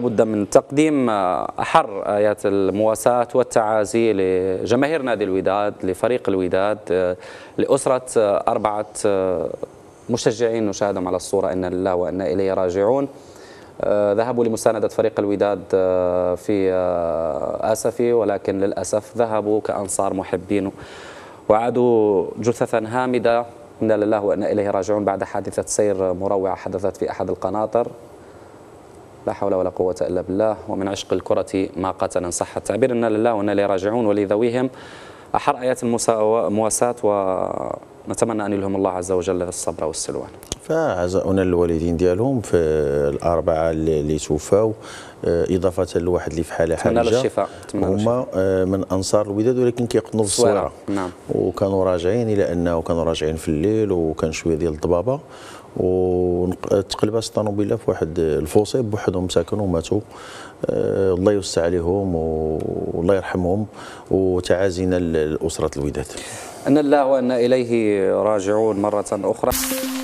بد من تقديم أحر آيات المواساة والتعازي لجماهير نادي الوداد، لفريق الوداد، لأسرة 4 مشجعين نشاهدهم على الصورة، إنا لله وإنا إليه راجعون. ذهبوا لمساندة فريق الوداد في آسفي، ولكن للأسف ذهبوا كأنصار محبين وعادوا جثثا هامدة، إنا لله وإنا إليه راجعون، بعد حادثة سير مروعة حدثت في أحد القناطر. لا حول ولا قوة إلا بالله، ومن عشق الكرة ما قتل إن صح التعبير. إنا لله وإنا إليه راجعون، ولذويهم أحر آيات المواساة، ونتمنى أن يلهم الله عز وجل الصبر والسلوان. فعزاؤنا للوالدين ديالهم في الأربعة اللي توفاو، إضافة لواحد اللي في حالة حرجة، هما من أنصار الوداد ولكن كيقطنوا في الصويرة. نعم. وكانوا راجعين إلى أنه كانوا راجعين في الليل، وكان شوية ديال الضبابة، وتقلبات الطوموبيله في واحد الفوسي بوحدهم ساكنوا وماتوا. الله يوسع عليهم والله يرحمهم، وتعازينا لأسرة الوداد. إن الله وإنا إليه راجعون مرة أخرى.